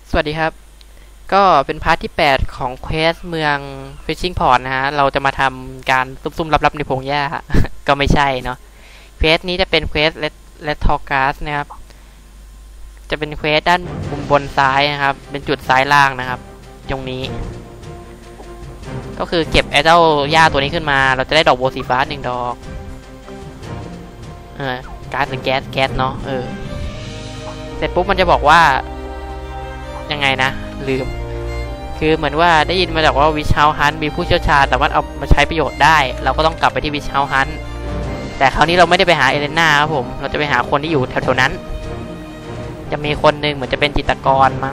สวัสดีครับก็เป็นพาร์ทที่8ของเควสเมือง Fishing Port นะฮะเราจะมาทำการซุ่มๆลับๆในพงหญ้า ก็ไม่ใช่เนาะเควสนี้จะเป็นเควสเลททอกัสนะครับจะเป็นเควสด้านมุมบนซ้ายนะครับเป็นจุดซ้ายล่างนะครับตรงนี้ก็คือเก็บไอ้เจ้าหญ้าตัวนี้ขึ้นมาเราจะได้ดอกบัวสีฟ้า1 ดอกก๊าซหรือแก๊สเนาะเสร็จปุ๊บมันจะบอกว่ายังไงนะลืมคือเหมือนว่าได้ยินมาจากว่าวิชเฮาฮันมีผู้เชี่ยวชาญสามารถเอามาใช้ประโยชน์ได้เราก็ต้องกลับไปที่วิชเฮาฮันแต่คราวนี้เราไม่ได้ไปหาเอเลน่าครับผมเราจะไปหาคนที่อยู่แถวๆนั้นจะมีคนหนึ่งเหมือนจะเป็นจิตรกรมั้ง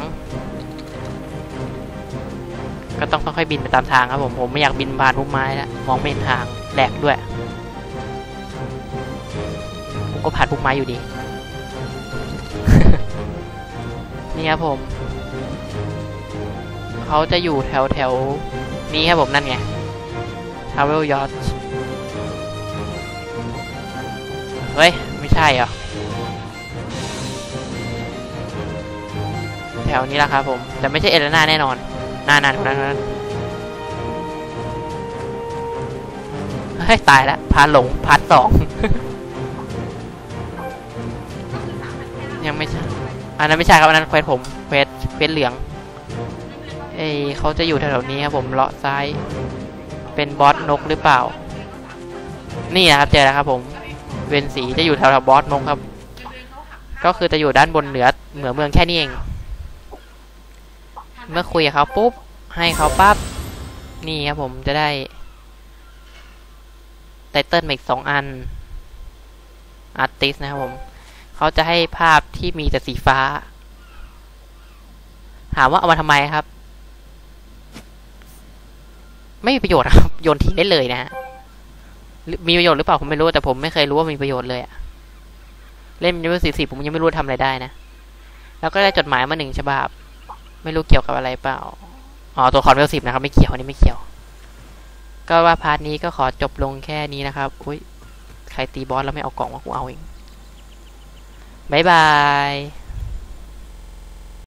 ก็ต้องค่อยๆบินไปตามทางครับผมไม่อยากบินผ่านพุ่มไม้แล้วมองไม่เห็นทางแหลกด้วยผมก็ผ่านพุ่มไม้อยู่ดี นี่ครับผมเขาจะอยู่แถวนี้ครับผมนั่นไง Travel Yacht เฮ้ยไม่ใช่เหรอแถวนี้แหละครับผมแต่ไม่ใช่เอเลน่าแน่นอนนั่นเฮ้ยตายแล้วพาหลงพาร์ท 2 ยังไม่ใช่อันนั้นไม่ใช่ครับอันนั้นเควสผมเควสเหลืองเขาจะอยู่แถวๆนี้ครับผมเลาะซ้ายเป็นบอสนกหรือเปล่านี่นะครับเจอแล้วครับผมเวนสีจะอยู่แถวๆบอสนกครับก็คือจะอยู่ด้านบนเหนือเมืองแค่นี้เองเมื่อคุยกับเขาปุ๊บให้เขาปั๊บนี่ครับผมจะได้ไตเติ้ลอีก2 อันอาร์ติสนะครับผมเขาจะให้ภาพที่มีแต่สีฟ้าถามว่าเอามาทำไมครับไม่มีประโยชน์ครับโยนทิ้งได้เลยนะฮะมีประโยชน์หรือเปล่าผมไม่รู้แต่ผมไม่เคยรู้ว่ามีประโยชน์เลยอะเล่นยูนิ40ผมยังไม่รู้ทำอะไรได้นะแล้วก็ได้จดหมายมา1 ฉบับไม่รู้เกี่ยวกับอะไรเปล่าตัวคอนเวล10นะครับไม่เกี่ยวอันนี้ไม่เกี่ยวก็ว่าพาร์ทนี้ก็ขอจบลงแค่นี้นะครับอุ้ยใครตีบอสแล้วไม่เอากล่องมากูเอาเองบ๊ายบาย